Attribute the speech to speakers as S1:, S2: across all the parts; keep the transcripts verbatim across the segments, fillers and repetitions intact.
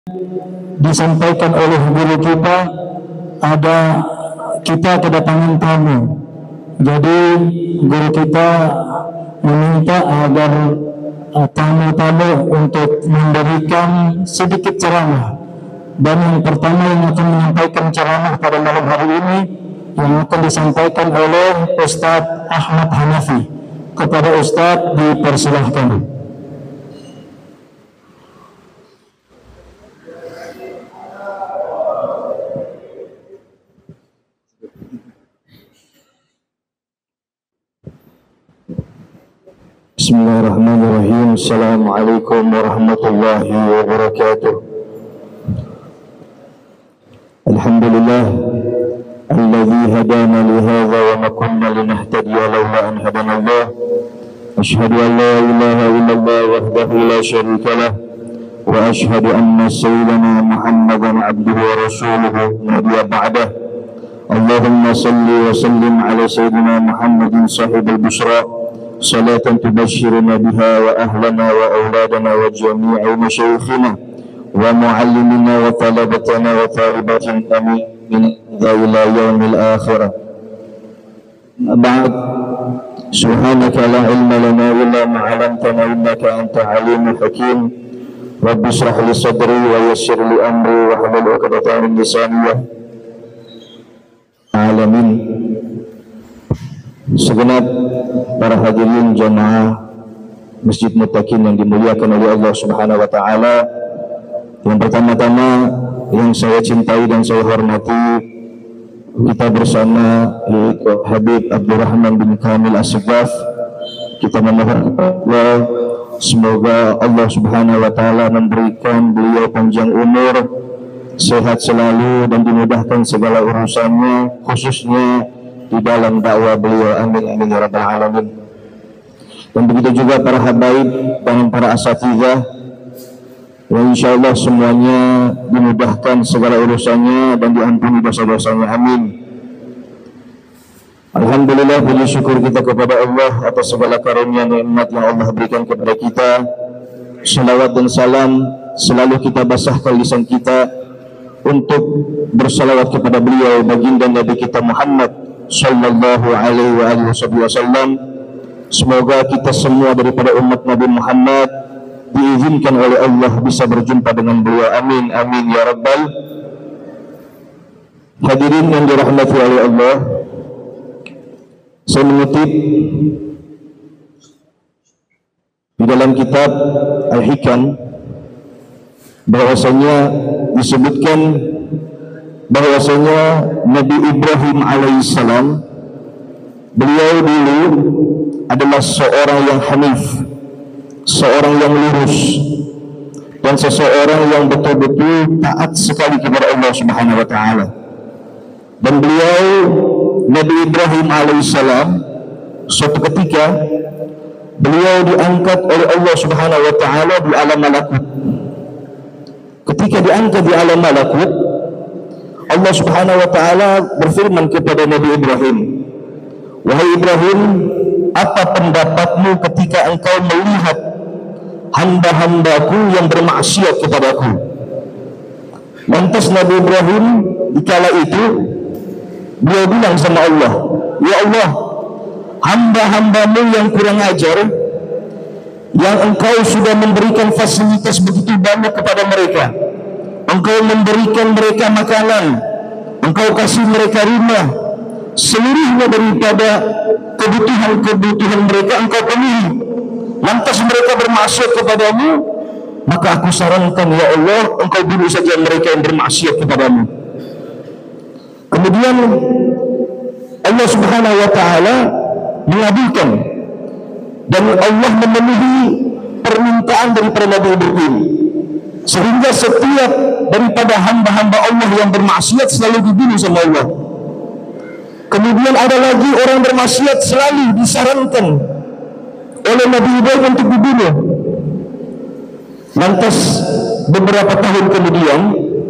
S1: disampaikan oleh guru kita, ada kita kedatangan tamu. Jadi guru kita meminta agar uh, tamu-tamu untuk memberikan sedikit ceramah. Dan yang pertama yang akan menyampaikan ceramah pada malam hari ini yang akan disampaikan oleh Ustadz Ahmad Hanafi. Kepada Ustadz dipersilahkan. Bismillahirrahmanirrahim. Assalamualaikum warahmatullahi wabarakatuh. Alhamdulillah alladzi hadana li hadza wa ma kunna linahtadiya laula an hadana Allah. Asyhadu an la ilaha illallah wahdahu la syarika lah wa asyhadu anna sayyidana Muhammadan abduhu wa rasuluhu nabiyya ba'dah. Allahumma salli wa sallim ala sayyidina Muhammadin sahibul busyra salatan tubashshiruna biha wa ahlana wa auladana wa jami'a masyayikhina wa muallimina wa talabatana wa talibatin amin ila yaumil akhirah. Ba'd, subhanaka la ilma lana illa ma 'allamtana innaka anta alimul hakim. Rabbi shrah li sadri wa yassir li amri wa hlul 'uqdatam min lisani alamin. Segenap para hadirin jamaah Masjid Muttaqin yang dimuliakan oleh Allah Subhanahu wa taala, yang pertama-tama yang saya cintai dan saya hormati, kita bersama yaitu Habib Abdurrahman bin Kamil As-Segaf. Kita memohon Allah, semoga Allah Subhanahu wa taala memberikan beliau panjang umur, sehat selalu dan dimudahkan segala urusannya, khususnya di dalam dakwah beliau. Amin amin ya rabbal alamin. Dan begitu juga para habaib dan para asatidhah, yang insyaallah semuanya dimudahkan segala urusannya dan diampuni dosa-dosanya. Amin. Alhamdulillah, puji syukur kita kepada Allah atas segala karunia nikmat yang Allah berikan kepada kita. Salawat dan salam selalu kita basahkan lisan kita untuk bersalawat kepada beliau, baginda Nabi kita Muhammad sallallahu alaihi wa alihi wasallam. Semoga kita semua daripada umat Nabi Muhammad diizinkan oleh Allah bisa berjumpa dengan beliau. Amin amin ya rabbal. Hadirin yang dirahmati oleh Allah, saya mengutip di dalam kitab Al-Hikam bahwasanya disebutkan bahwasanya Nabi Ibrahim alaihissalam, beliau dulu adalah seorang yang hanif, seorang yang lurus, dan seseorang yang betul-betul taat sekali kepada Allah Subhanahu wa taala. Dan beliau Nabi Ibrahim alaihissalam suatu ketika beliau diangkat oleh Allah Subhanahu wa taala di alam malakut. Ketika diangkat di alam malakut, Allah Subhanahu wa taala berfirman kepada Nabi Ibrahim, "Wahai Ibrahim, apa pendapatmu ketika engkau melihat hamba-hambaku yang bermaksiat kepadaku?" Lantas Nabi Ibrahim di kala itu beliau bilang sama Allah, "Ya Allah, hamba-hambamu yang kurang ajar, yang engkau sudah memberikan fasilitas begitu banyak kepada mereka, engkau memberikan mereka makanan, engkau kasih mereka rumah, seluruhnya daripada kebutuhan-kebutuhan mereka engkau penuhi, lantas mereka bermaksiat kepadamu, maka aku sarankan ya Allah, engkau bunuh saja mereka yang bermaksiat kepadamu." Kemudian Allah Subhanahu wa taala mengabulkan dan Allah memenuhi permintaan daripada Nabi Ibrahim, sehingga setiap daripada hamba-hamba Allah yang bermaksiat selalu dibunuh sama Allah. Kemudian ada lagi orang bermaksiat selalu disarankan oleh Nabi Ibrahim untuk dibunuh. Lantas beberapa tahun kemudian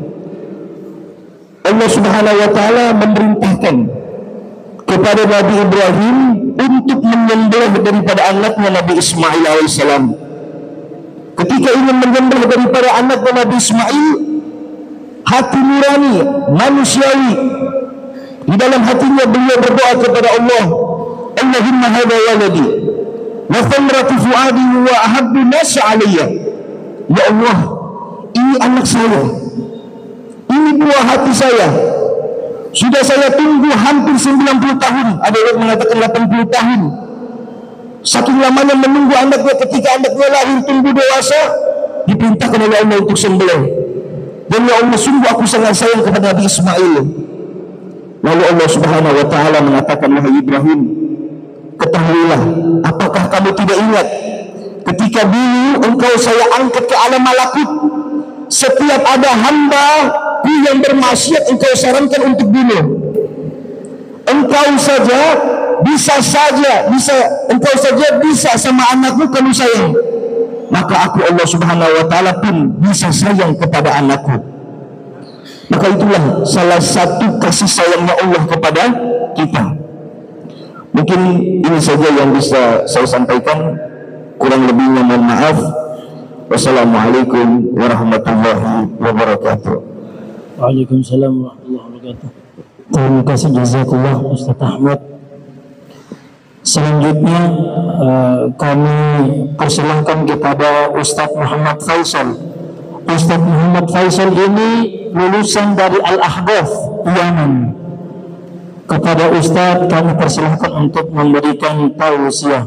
S1: Allah Subhanahu wa taala memerintahkan kepada Nabi Ibrahim untuk menyembelih daripada anaknya Nabi Ismail alaihissalam. ketika ingin menyembelih daripada anaknya Nabi Ismail, hati nurani manusiawi di dalam hatinya beliau berdoa kepada Allah, Allahumma hadha waladi wa thamratu fuadi wa ahabbu nas alayya. Ya Allah, ini anak saya, ini buah hati saya, sudah saya tunggu hampir sembilan puluh tahun, ada yang mengatakan delapan puluh tahun. Saking lamanya menunggu anaknya, ketika anaknya lahir tumbuh dewasa, diperintahkan oleh Allah untuk sembelih. Dan ya Allah, sungguh aku sangat sayang kepada Nabi Ismail. Lalu Allah Subhanahu wa taala mengatakan, wahai Ibrahim, ketahuilah, apakah kamu tidak ingat ketika dulu engkau saya angkat ke alam malakut, setiap ada hamba yang bermaksiat engkau sarankan untuk bunuh. Engkau saja bisa saja bisa engkau saja bisa sama anakmu kalau sayang, maka aku Allah Subhanahu wa taala pun bisa sayang kepada anakku. Maka itulah salah satu kasih sayangnya Allah kepada kita. Mungkin ini saja yang bisa saya sampaikan, kurang lebihnya mohon maaf. Wassalamualaikum warahmatullahi wabarakatuh.
S2: Waalaikumsalam warahmatullahi wabarakatuh. Terima kasih, jazakallah Ustaz Ahmad. Selanjutnya uh, kami persilahkan kepada Ustaz Muhammad Faisal. Ustaz Muhammad Faisal ini lulusan dari Al-Ahqaf Yaman. Kepada Ustaz kami persilahkan untuk memberikan tausiah.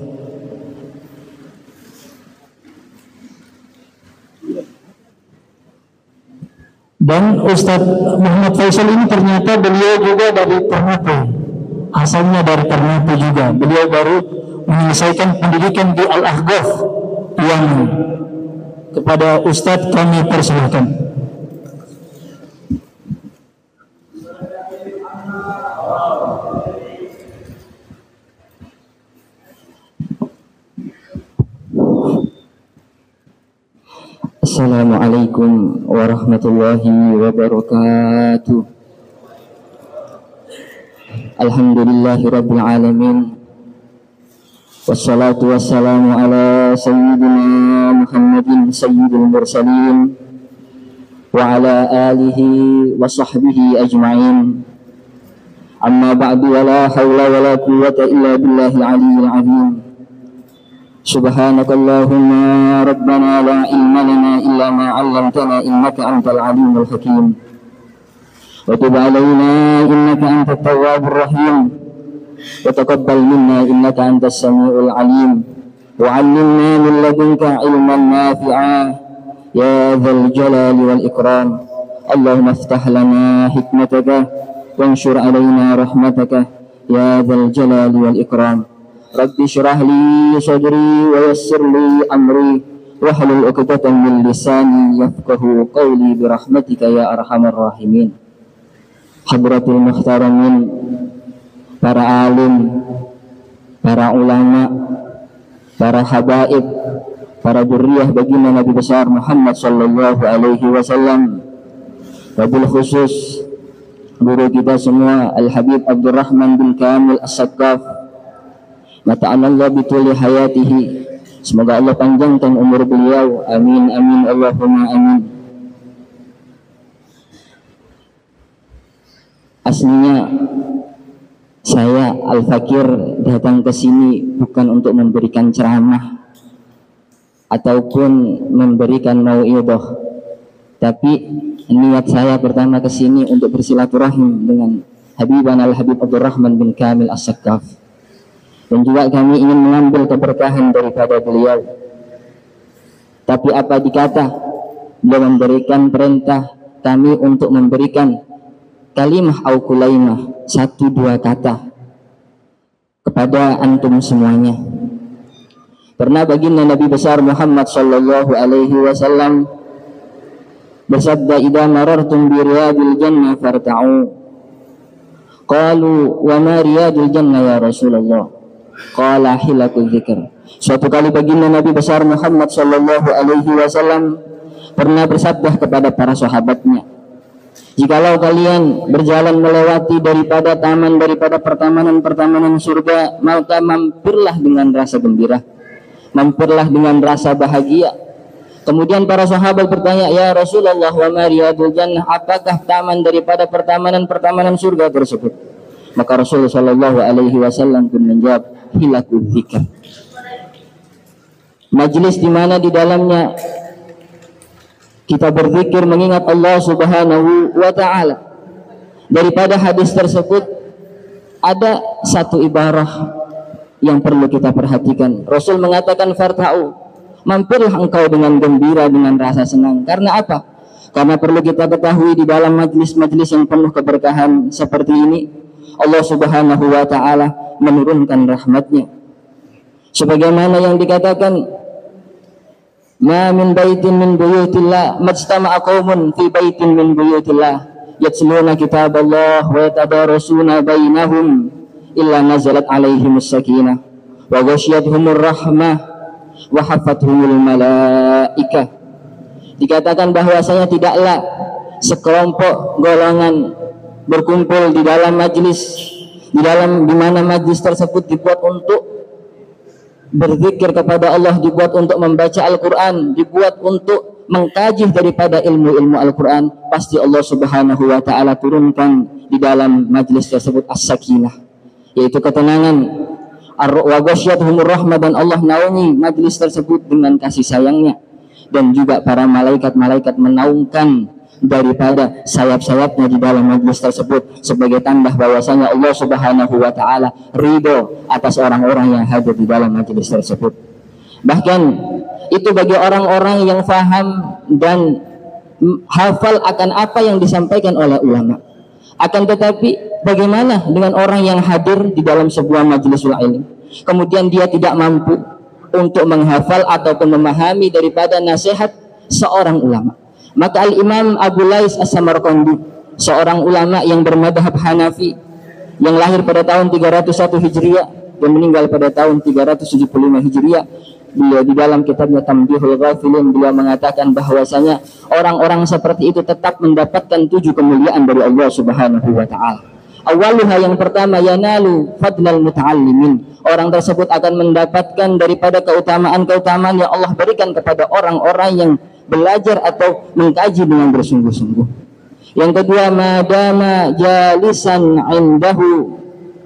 S2: Dan Ustaz Muhammad Faisal ini ternyata beliau juga dari Ternate, asalnya dari Ternate juga. Beliau baru menyelesaikan pendidikan di Al-Ahqaf Yaman. Kepada Ustaz kami persilakan.
S3: Assalamualaikum warahmatullahi wabarakatuh. Alhamdulillahi rabbil alamin. Wassalatu wassalamu ala sayyidina Muhammadin sayyidil mursalin wa ala alihi wa sahbihi ajma'in. Amma ba'du, wa la hawla wa la quwwata illa billahil aliyyil azim. Subhanakallahumma rabbana la ilma lana illa ma 'allamtana innaka antal alimul hakim. Wa tub 'alaina innaka antat tawwabur rahim. Wa taqabbal minna innaka antas samiul alim. Wa 'allimna min ladunka 'ilman nafi'a ya dzal jalali wal ikram. Allahumma iftah lana hikmataka wanshur 'alaina rahmataka ya dzal jalali wal ikram. Rabbi syrah li sadri wa yassir li amri wahlul 'uqdatam min lisani yafqahu qawli bi rahmatika ya arhamar rahimin. Hadratul muhtaramin, para alim, para ulama, para habaib, para dzurriyyah baginda Nabi besar Muhammad sallallahu alaihi wasallam, wabil khusus guru kita semua Al-Habib Abdurrahman bin Kamil As-Saqqaf. Mata'anallah bituli hayatihi, semoga Allah panjangkan umur beliau, amin amin Allahumma amin. Aslinya saya Al-Fakir datang ke sini bukan untuk memberikan ceramah ataupun memberikan mau'idhah, tapi niat saya pertama ke sini untuk bersilaturahim dengan Habiban Al-Habib Abdurrahman bin Kamil As-Saqqaf. Dan juga kami ingin mengambil keberkahan daripada beliau. Tapi apa dikata, beliau memberikan perintah kami untuk memberikan kalimah au kulaimah, satu dua kata kepada antum semuanya. Pernah baginda Nabi besar Muhammad sallallahu alaihi wasallam bersabda, idza marartum bi riyadil jannah farta'u. Qalu wa ma riyadul jannah ya Rasulullah? Qala hilakul dzikr. Suatu kali baginda Nabi besar Muhammad sallallahu alaihi wasallam pernah bersabda kepada para sahabatnya, jikalau kalian berjalan melewati daripada taman daripada pertamanan-pertamanan surga, maka mampirlah dengan rasa gembira, mampirlah dengan rasa bahagia, Kemudian para sahabat bertanya, ya Rasulullah, wa ma riyadul jannah, apakah taman daripada pertamanan-pertamanan surga tersebut? Maka Rasulullah Shallallahu Alaihi Wasallam pun menjawab, hilakul dzikr, majlis di mana di dalamnya kita berzikir mengingat Allah Subhanahu wa Ta'ala. Daripada hadis tersebut ada satu ibarah yang perlu kita perhatikan. Rasul mengatakan, farta'u, mampirlah engkau dengan gembira, dengan rasa senang. Karena apa? Karena perlu kita ketahui di dalam majlis-majlis yang penuh keberkahan seperti ini, Allah Subhanahu wa Ta'ala menurunkan rahmatnya. Sebagaimana yang dikatakan, ma min baitin min buyutillah majtama'a qaumun fi baitin min buyutillah yatluna kitaballah wa yatadarasuna bainahum illa nazalat alaihimus sakinah wa ghasyiyatuhumur rahmah wa hafathumul malaikah. Dikatakan bahwasanya tidaklah sekelompok golongan berkumpul di dalam majlis, di dalam di mana majlis tersebut dibuat untuk berzikir kepada Allah, dibuat untuk membaca Al-Quran, dibuat untuk mengkaji daripada ilmu-ilmu Al-Quran, pasti Allah Subhanahu wa Ta'ala turunkan di dalam majlis tersebut as-sakinah, yaitu ketenangan. Wa ghasyiyatuhumur rahmah, dan Allah naungi majlis tersebut dengan kasih sayangnya. Dan juga para malaikat-malaikat menaungkan daripada sayap-sayapnya di dalam majlis tersebut sebagai tanda bahwasanya Allah Subhanahu wa Ta'ala ridho atas orang-orang yang hadir di dalam majlis tersebut. Bahkan itu bagi orang-orang yang faham dan hafal akan apa yang disampaikan oleh ulama. Akan tetapi bagaimana dengan orang yang hadir di dalam sebuah majlisul ilmi, kemudian dia tidak mampu untuk menghafal ataupun memahami daripada nasihat seorang ulama? Maka Al-Imam Abu Lais As-Samarqandi, seorang ulama yang bermadhab Hanafi, yang lahir pada tahun tiga ratus satu Hijriah dan meninggal pada tahun tiga ratus tujuh puluh lima Hijriah, beliau di dalam kitabnya Tambihul Ghafilin, beliau mengatakan bahwasanya orang-orang seperti itu tetap mendapatkan tujuh kemuliaan dari Allah Subhanahu wa Ta'ala. Awaluha, yang pertama, yanalu fadlal muta'allimin, orang tersebut akan mendapatkan daripada keutamaan-keutamaan yang Allah berikan kepada orang-orang yang belajar atau mengkaji dengan bersungguh-sungguh. Yang kedua, madama jalisan indahu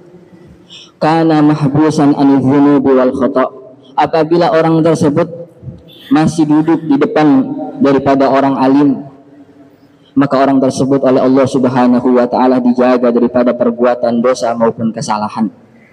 S3: kana mahbusan anil dzunubi wal khata', apabila orang tersebut masih duduk di depan daripada orang alim, maka orang tersebut oleh Allah Subhanahu wa Ta'ala dijaga daripada perbuatan dosa maupun kesalahan.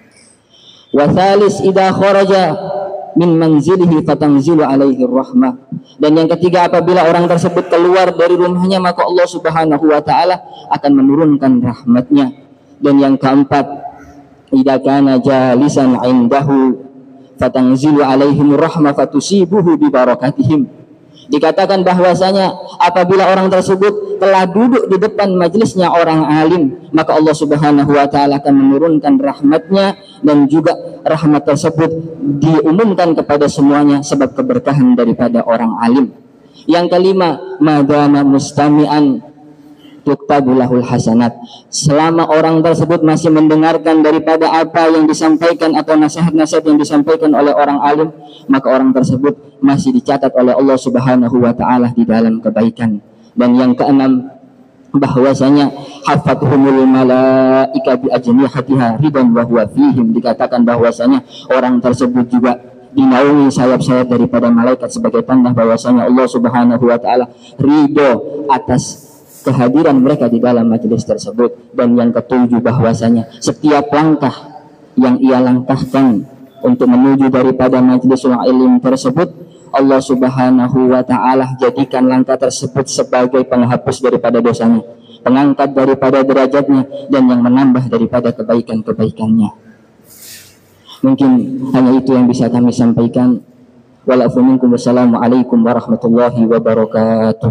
S3: Wa tsalis idza kharaja min manzilihi fatanzilu alaihi rahmah, dan yang ketiga, apabila orang tersebut keluar dari rumahnya, maka Allah Subhanahu wa Ta'ala akan menurunkan rahmatnya. Dan yang keempat, idza kana jalisan indahu fatanzilu alaihim rahmah fatusibuhu bi barakatihim, dikatakan bahwasanya apabila orang tersebut telah duduk di depan majelisnya orang alim, maka Allah Subhanahu wa Ta'ala akan menurunkan rahmatnya, dan juga rahmat tersebut diumumkan kepada semuanya sebab keberkahan daripada orang alim. Yang kelima, madama mustami'an tuktabulahul hasanat, selama orang tersebut masih mendengarkan daripada apa yang disampaikan atau nasihat-nasihat yang disampaikan oleh orang alim, maka orang tersebut masih dicatat oleh Allah Subhanahu wa Ta'ala di dalam kebaikan. Dan yang keenam, bahwasanya hafathumul malaika bi ajnihatiha ridan wa huwa fihim, dikatakan bahwasanya orang tersebut juga dinaungi sayap-sayap daripada malaikat sebagai tanda bahwasanya Allah Subhanahu wa Ta'ala ridho atas kehadiran mereka di dalam majelis tersebut. Dan yang ketujuh, bahwasanya setiap langkah yang ia langkahkan untuk menuju daripada majlisul ilm tersebut, Allah Subhanahu wa Ta'ala jadikan langkah tersebut sebagai penghapus daripada dosanya, pengangkat daripada derajatnya, dan yang menambah daripada kebaikan-kebaikannya. Mungkin hanya itu yang bisa kami sampaikan. Wassalamualaikum warahmatullahi wabarakatuh.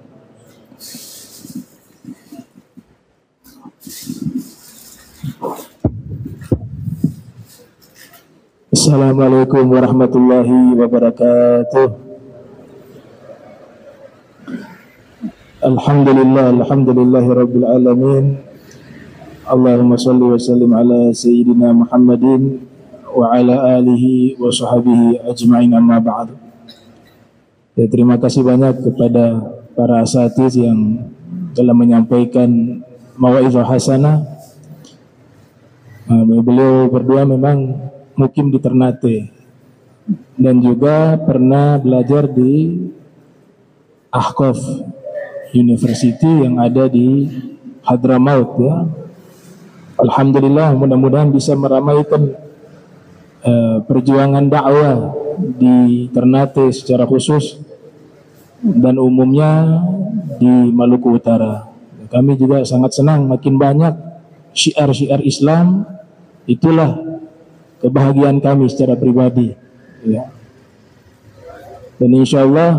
S4: Assalamualaikum warahmatullahi wabarakatuh. Alhamdulillah, alhamdulillahi rabbil alamin. Allahumma salli wa sallim ala sayyidina Muhammadin wa ala alihi wa sahbihi ajma'in, amma ba'd. Ya, terima kasih banyak kepada para asatiz yang telah menyampaikan mau'izah hasanah. Nah, beliau berdua memang mukim di Ternate dan juga pernah belajar di Ahqaf University yang ada di Hadramaut ya. Alhamdulillah, mudah-mudahan bisa meramaikan uh, perjuangan dakwah di Ternate secara khusus dan umumnya di Maluku Utara. Kami juga sangat senang makin banyak syiar-syiar Islam, itulah kebahagiaan kami secara pribadi ya. Dan insya Allah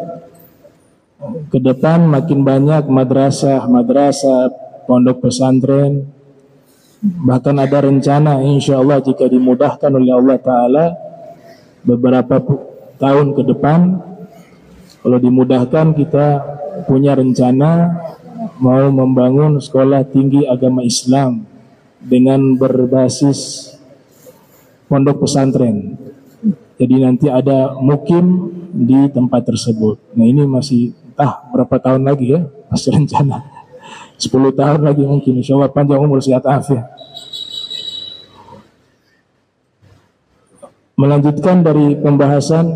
S4: ke depan makin banyak madrasah-madrasah, pondok pesantren, bahkan ada rencana insya Allah jika dimudahkan oleh Allah Ta'ala beberapa tahun ke depan, kalau dimudahkan kita punya rencana mau membangun sekolah tinggi agama Islam dengan berbasis pondok pesantren. Jadi nanti ada mukim di tempat tersebut. Nah ini masih entah berapa tahun lagi ya, masih rencana sepuluh tahun lagi mungkin, insya Allah panjang umur sehat afiat. Melanjutkan dari pembahasan,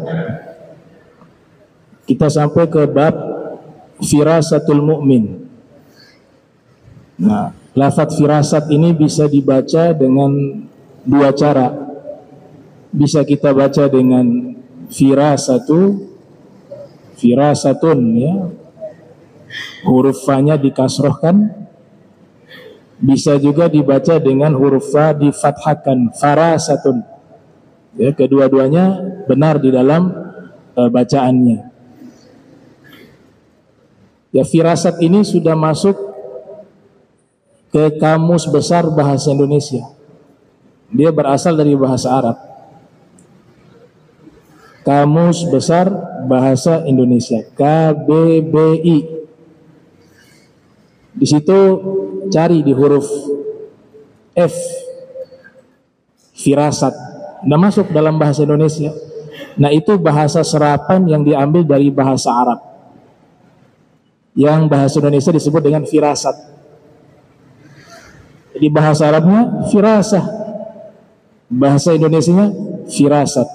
S4: kita sampai ke bab firasatul mu'min. Nah, lafaz firasat ini bisa dibaca dengan dua cara. Bisa kita baca dengan firasatu, firasatun ya, huruf fa-nya dikasrohkan. Bisa juga dibaca dengan huruf fa difathahkan, farasatun. Ya, kedua-duanya benar di dalam uh, bacaannya. Ya, firasat ini sudah masuk ke kamus besar bahasa Indonesia. Dia berasal dari bahasa Arab. Kamus besar bahasa Indonesia, K B B I. Di situ cari di huruf F, firasat. Nah, masuk dalam bahasa Indonesia. Nah, itu bahasa serapan yang diambil dari bahasa Arab, yang bahasa Indonesia disebut dengan firasat. Jadi bahasa Arabnya firasah, bahasa Indonesianya firasat.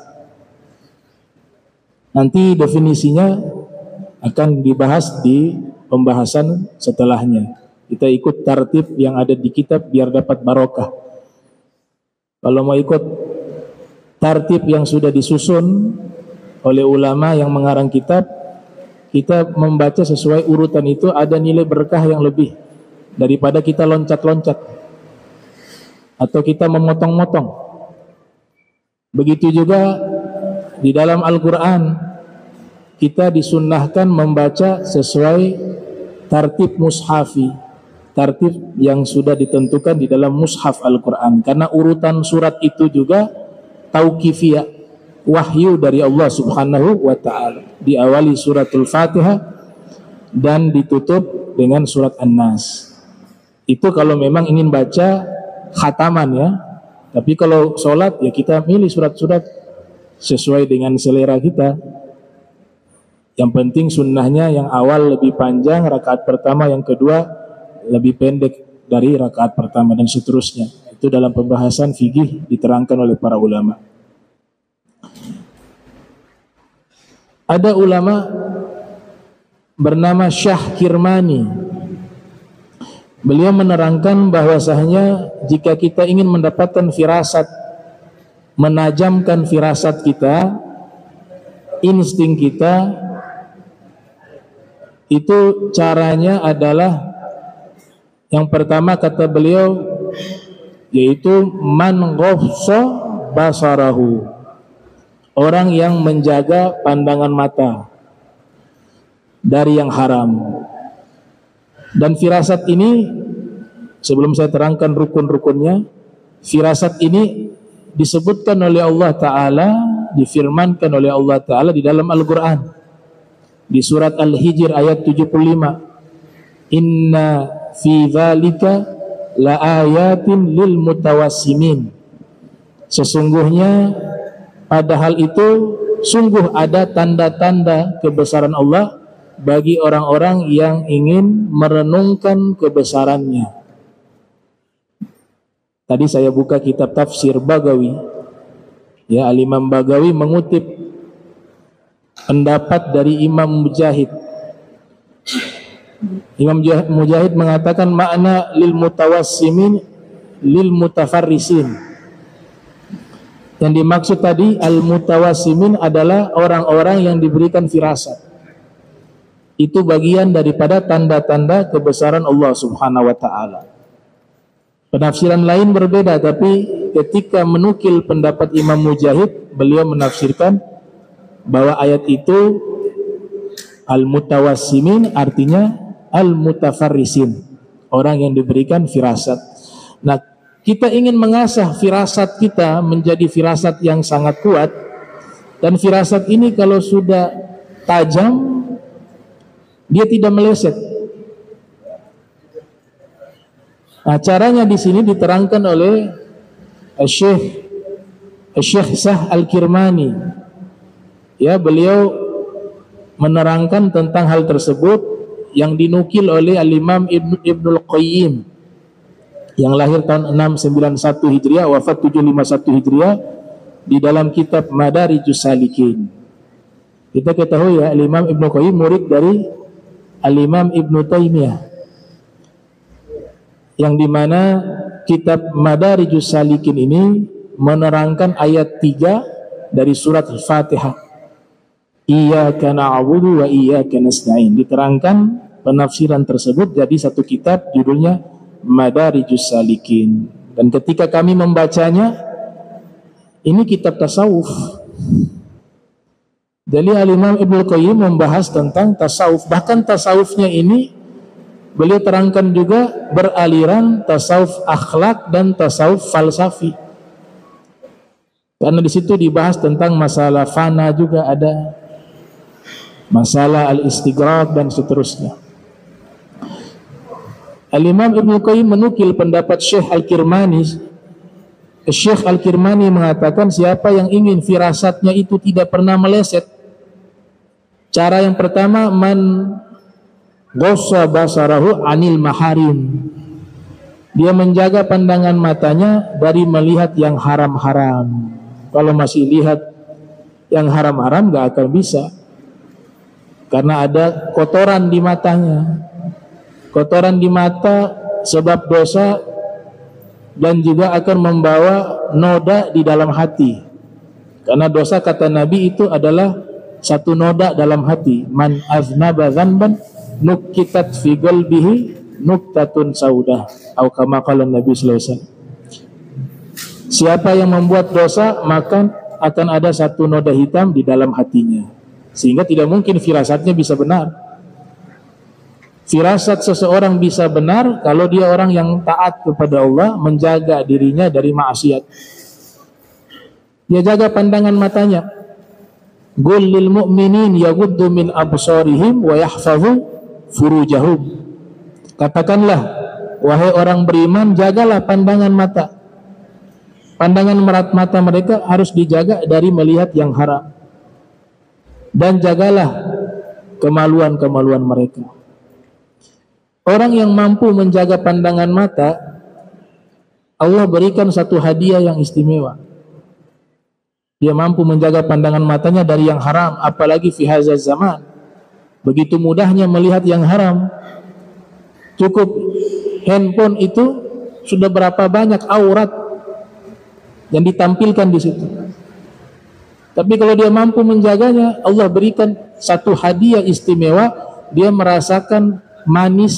S4: Nanti definisinya akan dibahas di pembahasan setelahnya. Kita ikut tartib yang ada di kitab biar dapat barokah. Kalau mau ikut tartib yang sudah disusun oleh ulama yang mengarang kitab, kita membaca sesuai urutan itu, ada nilai berkah yang lebih daripada kita loncat-loncat atau kita memotong-motong. Begitu juga di dalam Al-Quran, kita disunnahkan membaca sesuai tartib mushafi, tartib yang sudah ditentukan di dalam mushaf Al-Quran, karena urutan surat itu juga tauqifiyah, wahyu dari Allah Subhanahu wa ta'ala. Diawali suratul Fatihah dan ditutup dengan surat An-Nas. Itu kalau memang ingin baca khataman ya. Tapi kalau sholat ya kita milih surat-surat sesuai dengan selera kita. Yang penting sunnahnya yang awal lebih panjang, rakaat pertama, yang kedua lebih pendek dari rakaat pertama, dan seterusnya. Itu dalam pembahasan fikih diterangkan oleh para ulama. Ada ulama bernama Syah Kirmani. Beliau menerangkan bahwasanya jika kita ingin mendapatkan firasat, menajamkan firasat kita, insting kita, itu caranya adalah yang pertama kata beliau, yaitu man ghafsa basarahu, orang yang menjaga pandangan mata dari yang haram. Dan firasat ini, sebelum saya terangkan rukun-rukunnya, firasat ini disebutkan oleh Allah Ta'ala, difirmankan oleh Allah Ta'ala di dalam Al-Quran di surat Al-Hijr ayat tujuh puluh lima, inna fi dzalika la ayatin lil mutawassimin, sesungguhnya pada hal itu sungguh ada tanda-tanda kebesaran Allah bagi orang-orang yang ingin merenungkan kebesarannya. Tadi saya buka kitab tafsir Bagawi. Ya, Al-Imam Bagawi mengutip pendapat dari Imam Mujahid. Imam Mujahid mengatakan makna lil mutawassimin lil mutafarrisin. Yang dimaksud tadi al-mutawassimin adalah orang-orang yang diberikan firasat. Itu bagian daripada tanda-tanda kebesaran Allah Subhanahu wa taala. Penafsiran lain berbeda, tapi ketika menukil pendapat Imam Mujahid, beliau menafsirkan bahwa ayat itu al-mutawassimin artinya al-mutafarrisin, orang yang diberikan firasat. Nah, kita ingin mengasah firasat kita menjadi firasat yang sangat kuat, dan firasat ini kalau sudah tajam, dia tidak meleset. Nah, caranya di sini diterangkan oleh Syekh Syekh Sah Al-Kirmani. Ya, beliau menerangkan tentang hal tersebut yang dinukil oleh Al-Imam Ibn, Ibnul Qayyim yang lahir tahun enam sembilan satu Hijriah, wafat tujuh lima satu Hijriah, di dalam kitab Madarijus Salikin. Kita ketahui ya, Al-Imam Ibnu Qayyim murid dari Al-Imam Ibnu Taimiyah, yang dimana kitab Madarijus Salikin ini menerangkan ayat tiga dari surat Al-Fatihah. Iyyaka na'budu wa iyyaka nasta'in. Diterangkan penafsiran tersebut jadi satu kitab, judulnya Madarijus Salikin. Dan ketika kami membacanya, ini kitab tasawuf. Jadi Al-Imam Ibnu Qayyim membahas tentang tasawuf. Bahkan tasawufnya ini beliau terangkan juga beraliran tasawuf akhlak dan tasawuf falsafi. Karena di situ dibahas tentang masalah fana juga ada, masalah al-istighraq dan seterusnya. Al-Imam Ibnu Qayyim menukil pendapat Syekh Al-Kirmani. Syekh Al-Kirmani mengatakan siapa yang ingin firasatnya itu tidak pernah meleset, cara yang pertama, man ghossa basarahu anil maharim. Dia menjaga pandangan matanya dari melihat yang haram-haram. Kalau masih lihat yang haram-haram gak akan bisa, karena ada kotoran di matanya. Kotoran di mata sebab dosa, dan juga akan membawa noda di dalam hati. Karena dosa, kata Nabi, itu adalah satu noda dalam hati. Man aznaba dzanban nukitat fi qalbihi nuktatun saudah, atau kama qala Nabi sallallahu alaihi wasallam. Siapa yang membuat dosa, maka akan ada satu noda hitam di dalam hatinya, sehingga tidak mungkin firasatnya bisa benar. Firasat seseorang bisa benar kalau dia orang yang taat kepada Allah, menjaga dirinya dari maksiat. Dia jaga pandangan matanya. Qul lil mu'minin yaghuddu min absarihim wa yahfazu furujahum. Katakanlah, wahai orang beriman, jagalah pandangan mata. Pandangan mata mereka harus dijaga dari melihat yang haram. Dan jagalah kemaluan-kemaluan mereka. Orang yang mampu menjaga pandangan mata, Allah berikan satu hadiah yang istimewa. Dia mampu menjaga pandangan matanya dari yang haram, apalagi fi hadzal zaman. Begitu mudahnya melihat yang haram. Cukup handphone itu sudah berapa banyak aurat yang ditampilkan di situ. Tapi kalau dia mampu menjaganya, Allah berikan satu hadiah istimewa. Dia merasakan manis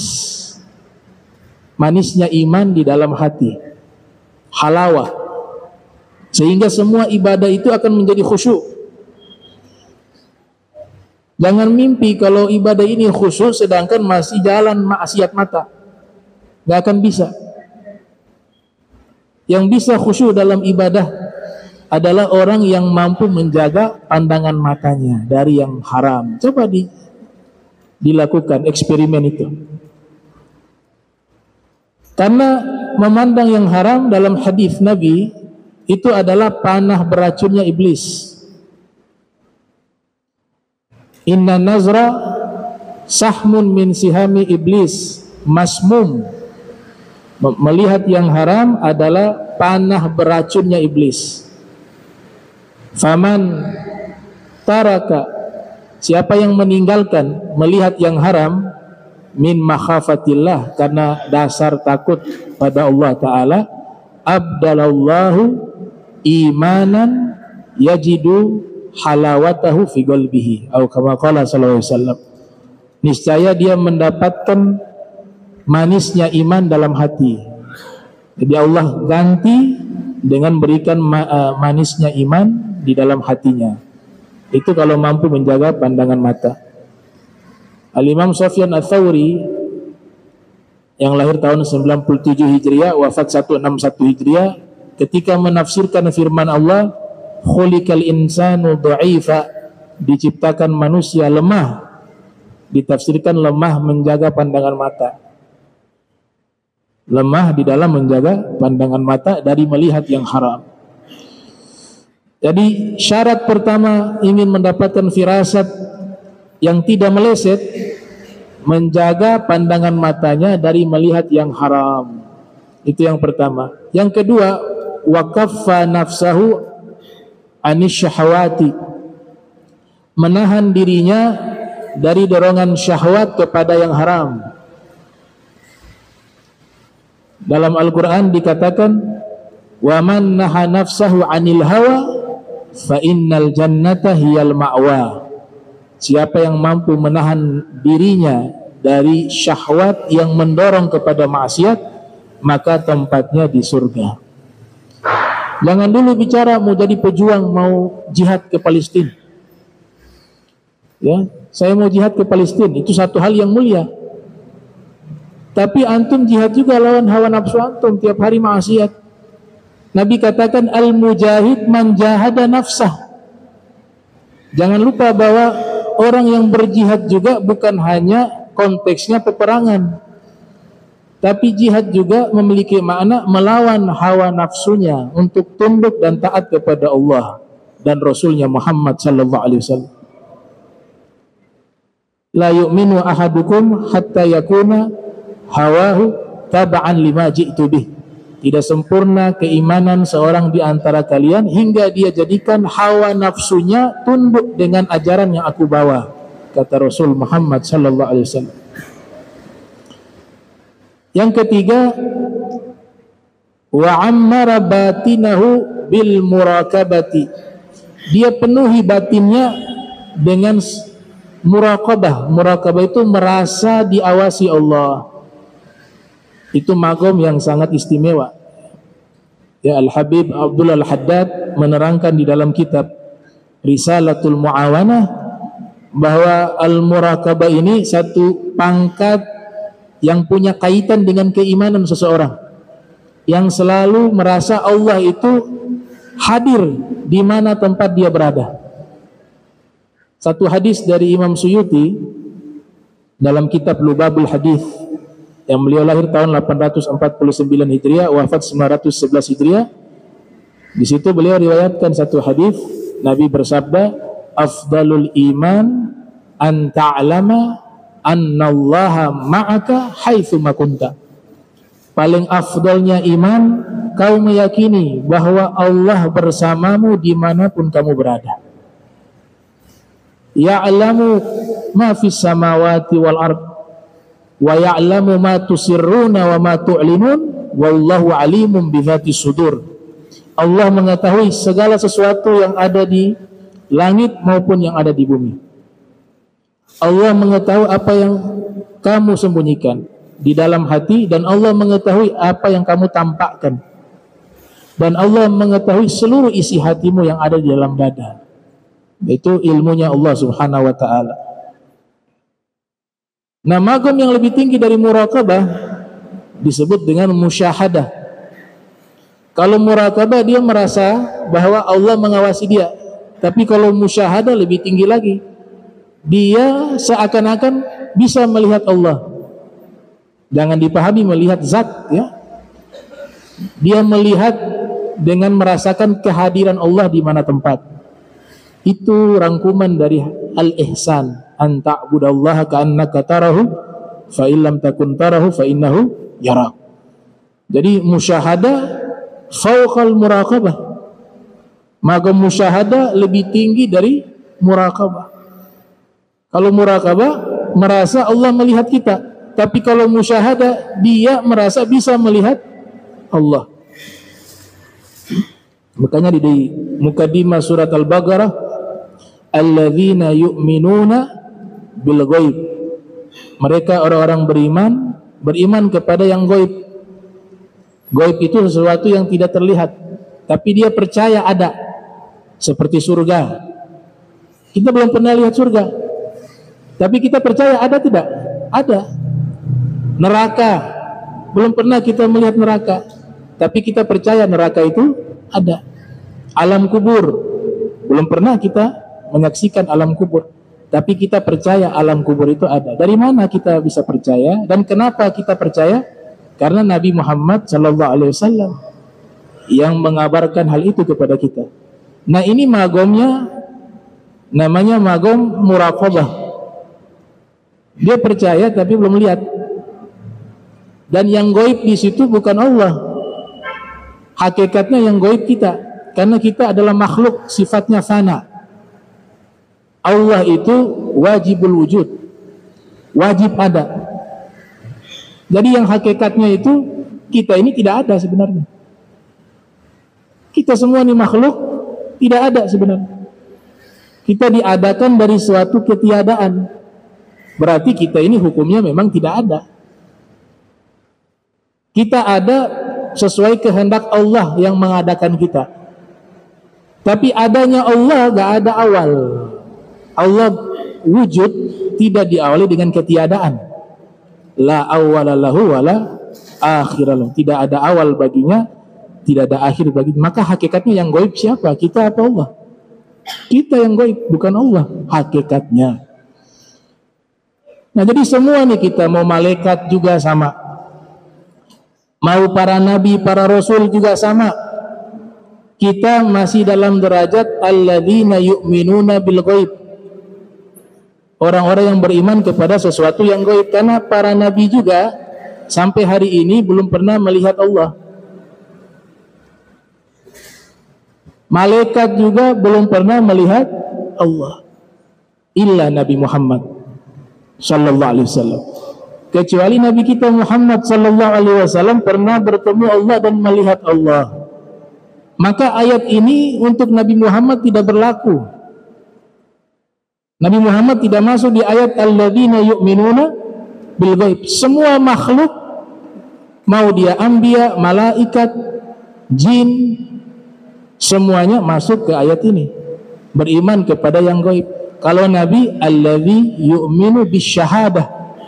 S4: manisnya iman di dalam hati, halawah, sehingga semua ibadah itu akan menjadi khusyuk. Jangan mimpi kalau ibadah ini khusyuk sedangkan masih jalan maksiat mata, gak akan bisa. Yang bisa khusyuk dalam ibadah adalah orang yang mampu menjaga pandangan matanya dari yang haram. Coba di dilakukan eksperimen itu. Karena memandang yang haram dalam hadis Nabi itu adalah panah beracunnya iblis. Inna nazra sahmun min sihami iblis masmum. Melihat yang haram adalah panah beracunnya iblis. Faman taraka, siapa yang meninggalkan melihat yang haram min makhafatillah, karena dasar takut pada Allah Ta'ala, abdalallahu imanan yajidu halawatahu fi qalbihi, atau kama qala sallallahu alaihi wasallam, niscaya dia mendapatkan manisnya iman dalam hati. Jadi Allah ganti dengan berikan manisnya iman di dalam hatinya. Itu kalau mampu menjaga pandangan mata. Al-Imam Sufyan Ats-Tsauri yang lahir tahun sembilan puluh tujuh Hijriah, wafat seratus enam puluh satu Hijriah, ketika menafsirkan firman Allah, khuliqal insanu dha'ifa, diciptakan manusia lemah, ditafsirkan lemah menjaga pandangan mata. Lemah di dalam menjaga pandangan mata dari melihat yang haram. Jadi syarat pertama ingin mendapatkan firasat yang tidak meleset, menjaga pandangan matanya dari melihat yang haram. Itu yang pertama. Yang kedua, wa kaffa nafsahu anis syahwati, menahan dirinya dari dorongan syahwat kepada yang haram. Dalam Al-Quran dikatakan, wa man naha nafsahu anil hawa fa innal jannata hiyal ma'wa. Siapa yang mampu menahan dirinya dari syahwat yang mendorong kepada maksiat, maka tempatnya di surga. Jangan dulu bicara mau jadi pejuang, mau jihad ke Palestina. Ya, saya mau jihad ke Palestina, itu satu hal yang mulia. Tapi antum jihad juga lawan hawa nafsu antum, tiap hari maksiat. Nabi katakan al-mujahid man jahada nafsah. Jangan lupa bahwa orang yang berjihad juga bukan hanya konteksnya peperangan, tapi jihad juga memiliki makna melawan hawa nafsunya untuk tunduk dan taat kepada Allah dan Rasulnya Muhammad sallallahu alaihi wasallam. La yu'minu ahadukum hatta yakuna hawahu taba'an lima ji'tu bih. Tidak sempurna keimanan seorang di antara kalian hingga dia jadikan hawa nafsunya tunduk dengan ajaran yang aku bawa, kata Rasul Muhammad sallallahu alaihi wasallam. Yang ketiga, wa ammara batinahu bil murakabati, dia penuhi batinnya dengan muraqabah. Muraqabah itu merasa diawasi Allah. Itu magom yang sangat istimewa. Ya, Al-Habib Abdullah Al-Haddad menerangkan di dalam kitab Risalatul Mu'awanah bahwa al-muraqabah ini satu pangkat yang punya kaitan dengan keimanan seseorang, yang selalu merasa Allah itu hadir di mana tempat dia berada. Satu hadis dari Imam Suyuti dalam kitab Lubabul Hadis, yang beliau lahir tahun delapan ratus empat puluh sembilan Hijriah, wafat sembilan ratus sebelas Hijriah. Di situ beliau riwayatkan satu hadis, Nabi bersabda, afdalul iman an ta'lama annallaha ma'aka haitsu ma kunta. Paling afdalnya iman kau meyakini bahwa Allah bersamamu dimanapun kamu berada. Ya'lamu ma fis samawati wal ard wa ya'lamu ma tusirruna wa ma tu'linun wallahu alimun bidzati sudur. Allah mengetahui segala sesuatu yang ada di langit maupun yang ada di bumi. Allah mengetahui apa yang kamu sembunyikan di dalam hati, dan Allah mengetahui apa yang kamu tampakkan, dan Allah mengetahui seluruh isi hatimu yang ada di dalam dada. Itu ilmunya Allah subhanahu wa ta'ala. Nah, magom yang lebih tinggi dari muraqabah disebut dengan musyahadah. Kalau muraqabah dia merasa bahwa Allah mengawasi dia, tapi kalau musyahadah lebih tinggi lagi. Dia seakan-akan bisa melihat Allah. Jangan dipahami melihat zat, ya. Dia melihat dengan merasakan kehadiran Allah di mana tempat. Itu rangkuman dari al-ihsan, an ta'budallaha ka'annaka tarahu fa illam takun tarahu fa innahu yarak. Jadi musyahadah fauqal muraqabah. Maka musyahadah lebih tinggi dari muraqabah. Kalau muraqabah merasa Allah melihat kita, tapi kalau musyahadah dia merasa bisa melihat Allah. Makanya di, di mukaddimah surat Al-Baqarah, alladzina yu'minuna bil ghaib. Mereka orang-orang beriman, beriman kepada yang gaib. Gaib itu sesuatu yang tidak terlihat, tapi dia percaya ada. Seperti surga. Kita belum pernah lihat surga, tapi kita percaya ada tidak? Ada. Neraka, belum pernah kita melihat neraka, tapi kita percaya neraka itu ada. Alam kubur, belum pernah kita menyaksikan alam kubur, tapi kita percaya alam kubur itu ada. Dari mana kita bisa percaya dan kenapa kita percaya? Karena Nabi Muhammad Shallallahu Alaihi Wasallam yang mengabarkan hal itu kepada kita. Nah, ini magomnya namanya magom muraqabah. Dia percaya tapi belum lihat. Dan yang gaib di situ bukan Allah. Hakikatnya yang gaib kita, karena kita adalah makhluk sifatnya fana. Allah itu wajibul wujud, wajib ada. Jadi yang hakikatnya itu kita ini tidak ada sebenarnya. Kita semua ini makhluk tidak ada sebenarnya. Kita diadakan dari suatu ketiadaan. Berarti kita ini hukumnya memang tidak ada. Kita ada sesuai kehendak Allah yang mengadakan kita. Tapi adanya Allah gak ada awal. Allah wujud tidak diawali dengan ketiadaan. La awwala lahu wala akhira lahu. Tidak ada awal baginya, tidak ada akhir baginya. Maka hakikatnya yang gaib siapa? Kita apa Allah? Kita yang gaib, bukan Allah hakikatnya. Nah, jadi semua nih kita, mau malaikat juga sama, mau para nabi, para rasul juga sama. Kita masih dalam derajat alladzina yu'minuna bil ghaib. Orang-orang yang beriman kepada sesuatu yang gaib, karena para nabi juga sampai hari ini belum pernah melihat Allah. Malaikat juga belum pernah melihat Allah. Illa Nabi Muhammad sallallahu alaihi wasallam. Kecuali Nabi kita Muhammad sallallahu alaihi wasallam pernah bertemu Allah dan melihat Allah. Maka ayat ini untuk Nabi Muhammad tidak berlaku. Nabi Muhammad tidak masuk di ayat alladzina yu'minuna bil ghaib. Semua makhluk, mau dia anbiya, malaikat, jin, semuanya masuk ke ayat ini, beriman kepada yang gaib. Kalau Nabi alladzi yu'minu bisyahadah,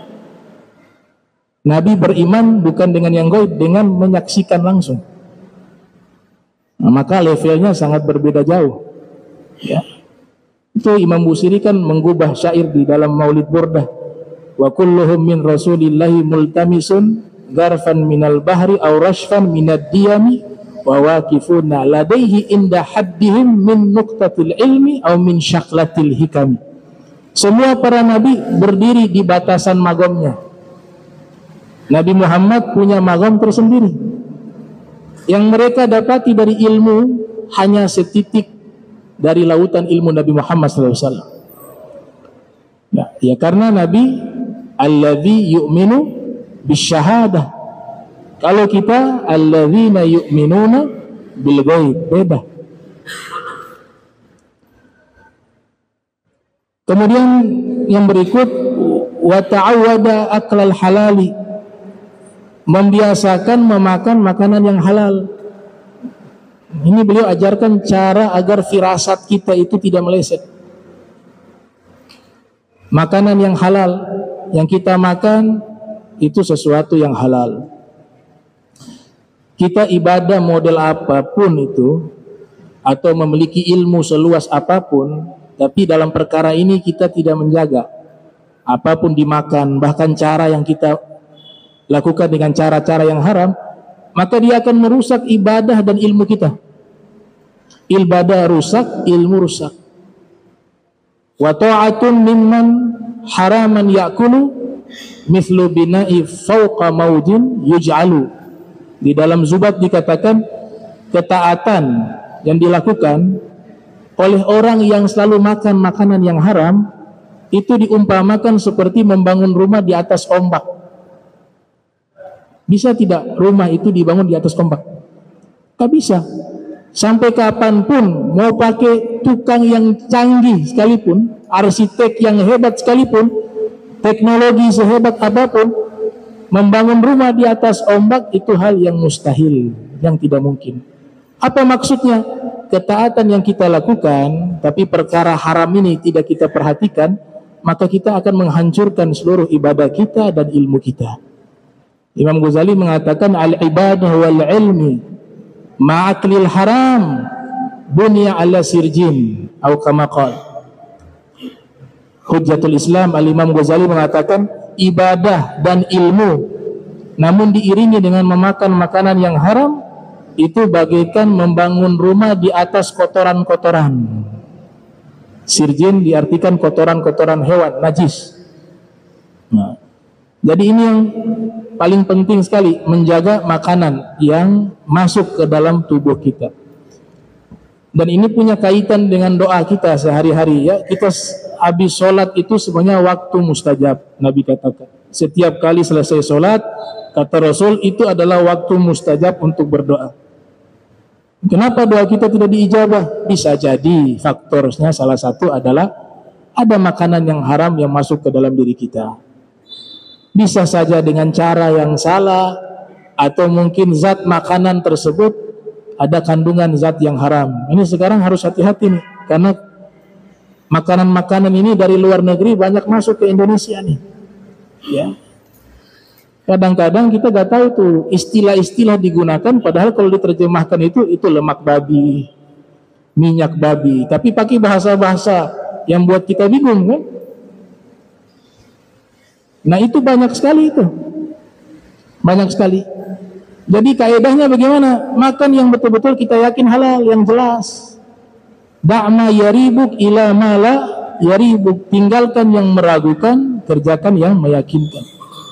S4: Nabi beriman bukan dengan yang gaib, dengan menyaksikan langsung. Nah, maka levelnya sangat berbeda jauh. Ya. Itu Imam Busiri kan menggubah syair di dalam Maulid Burdah. Wa kulluhum min rasulillahi multamisun garfan minal bahri aw rashfan minad diyami wa waqifuna ladaihi inda haddihim min nuqtatil ilmi aw min syaklatil hikami. Semua para nabi berdiri di batasan magomnya. Nabi Muhammad punya magom tersendiri yang mereka dapati dari ilmu hanya setitik dari lautan ilmu Nabi Muhammad sallallahu alaihi wasallam. Nah, ya karena Nabi alladzi yu'minu bisyahadah. Kalau kita alladzina yu'minuna bil ghaib, beda. Kemudian yang berikut, wa ta'awwada aklal halali, membiasakan memakan makanan yang halal. Ini beliau ajarkan cara agar firasat kita itu tidak meleset. Makanan yang halal, yang kita makan itu sesuatu yang halal. Kita ibadah model apapun itu, atau memiliki ilmu seluas apapun, tapi dalam perkara ini kita tidak menjaga. Apapun dimakan, bahkan cara yang kita lakukan dengan cara-cara yang haram, maka dia akan merusak ibadah dan ilmu kita. Ibadah rusak, ilmu rusak. Wa ta'atun mimman haraman ya'kulu mithlu bina'i fawqa maudin yuj'alu. Di dalam Zubat dikatakan ketaatan yang dilakukan oleh orang yang selalu makan makanan yang haram itu diumpamakan seperti membangun rumah di atas ombak. Bisa tidak rumah itu dibangun di atas ombak? Tak bisa. Sampai kapanpun, mau pakai tukang yang canggih sekalipun, arsitek yang hebat sekalipun, teknologi sehebat apapun, membangun rumah di atas ombak itu hal yang mustahil, yang tidak mungkin. Apa maksudnya? Ketaatan yang kita lakukan, tapi perkara haram ini tidak kita perhatikan, maka kita akan menghancurkan seluruh ibadah kita dan ilmu kita. Imam Ghazali mengatakan al-ibadah wal ilmi ma'aklil haram bunya ala sirjin atau kama qala. Hujjatul Islam Al-Imam Ghazali mengatakan ibadah dan ilmu namun diiringi dengan memakan makanan yang haram itu bagaikan membangun rumah di atas kotoran-kotoran. Sirjin diartikan kotoran-kotoran hewan, najis. Nah, jadi ini yang paling penting sekali, menjaga makanan yang masuk ke dalam tubuh kita. Dan ini punya kaitan dengan doa kita sehari-hari ya. Kita habis sholat itu sebenarnya waktu mustajab. Nabi katakan setiap kali selesai sholat, kata Rasul, itu adalah waktu mustajab untuk berdoa. Kenapa doa kita tidak diijabah? Bisa jadi faktornya salah satu adalah ada makanan yang haram yang masuk ke dalam diri kita. Bisa saja dengan cara yang salah, atau mungkin zat makanan tersebut ada kandungan zat yang haram. Ini sekarang harus hati-hati nih, karena makanan-makanan ini dari luar negeri banyak masuk ke Indonesia nih. Ya. Kadang-kadang kita gak tahu tuh istilah-istilah digunakan, padahal kalau diterjemahkan itu itu lemak babi, minyak babi, tapi pakai bahasa-bahasa yang buat kita bingung kan? Nah itu banyak sekali itu, banyak sekali. Jadi kaedahnya bagaimana? Makan yang betul-betul kita yakin halal, yang jelas. Da'ma yaribuk ila mala yaribuk, tinggalkan yang meragukan, kerjakan yang meyakinkan.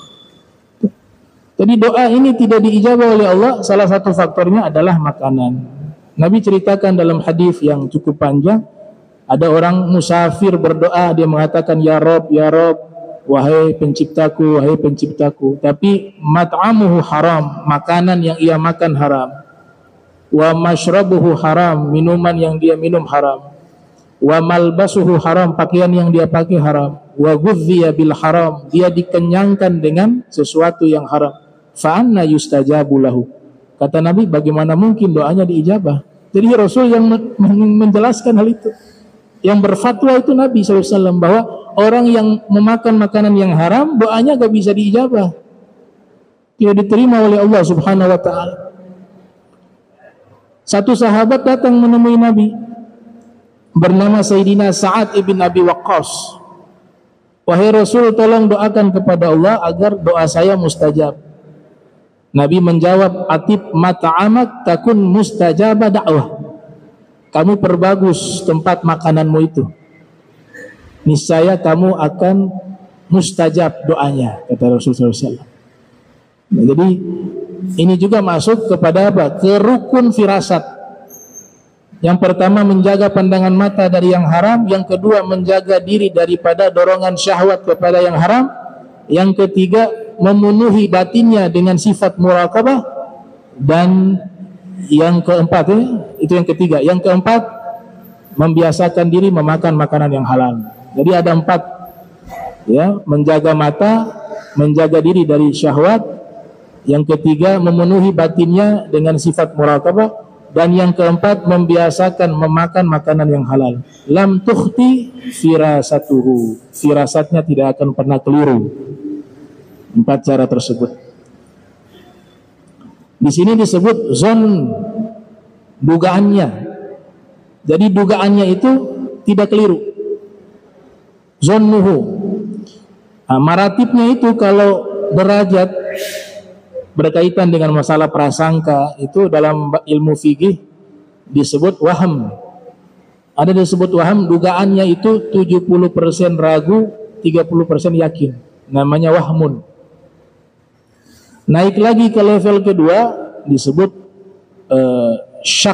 S4: Jadi doa ini tidak diijabah oleh Allah, salah satu faktornya adalah makanan. Nabi ceritakan dalam hadis yang cukup panjang, ada orang musafir berdoa, dia mengatakan ya Rob, ya Rob, wahai penciptaku, wahai penciptaku, tapi mat'amuhu haram, makanan yang ia makan haram, wa mashrabuhu haram, minuman yang dia minum haram, wa malbasuhu haram, pakaian yang dia pakai haram, wa ghudhiya bil haram, dia dikenyangkan dengan sesuatu yang haram. Fa anna yustajabu lahu. Kata Nabi, bagaimana mungkin doanya diijabah? Jadi Rasul yang menjelaskan hal itu, yang berfatwa itu Nabi shallallahu alaihi wasallam, bahwa orang yang memakan makanan yang haram doanya gak bisa diijabah, tidak diterima oleh Allah subhanahu wa ta'ala. Satu sahabat datang menemui Nabi bernama Sayyidina Sa'ad ibn Abi Waqqas. Wahai Rasul, tolong doakan kepada Allah agar doa saya mustajab. Nabi menjawab, atib mata'amak takun mustajabah da'wah. Kamu perbagus tempat makananmu itu, niscaya kamu akan mustajab doanya, kata Rasulullah shallallahu alaihi wasallam. Nah, jadi ini juga masuk kepada apa? Ke rukun firasat. Yang pertama menjaga pandangan mata dari yang haram, yang kedua menjaga diri daripada dorongan syahwat kepada yang haram, yang ketiga memenuhi batinnya dengan sifat muraqabah, dan yang keempat ya, itu yang ketiga, yang keempat membiasakan diri memakan makanan yang halal. Jadi ada empat ya, menjaga mata, menjaga diri dari syahwat, yang ketiga memenuhi batinnya dengan sifat muraqabah, dan yang keempat membiasakan memakan makanan yang halal. Lam tukhti firasatuhu, firasatnya tidak akan pernah keliru. Empat cara tersebut. Di sini disebut zon, dugaannya. Jadi dugaannya itu tidak keliru. Zonnuhu. Nah, maratibnya itu kalau derajat berkaitan dengan masalah prasangka itu dalam ilmu fikih disebut waham. Ada disebut waham, dugaannya itu tujuh puluh persen ragu, tiga puluh persen yakin. Namanya wahmun. Naik lagi ke level kedua disebut uh, syak,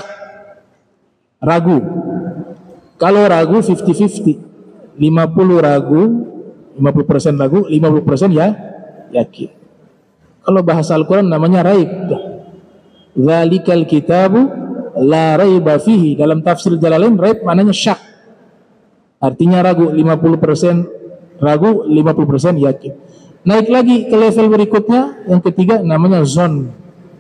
S4: ragu. Kalau ragu lima puluh lima puluh, lima puluh ragu, lima puluh persen ragu, lima puluh persen ya yakin. Kalau bahasa Al-Quran namanya raib. Dzalikal kitabu la raiba fihi. Dalam tafsir Jalalain, raib maknanya syak. Artinya ragu, lima puluh persen ragu, lima puluh persen yakin. Naik lagi ke level berikutnya, yang ketiga namanya zon.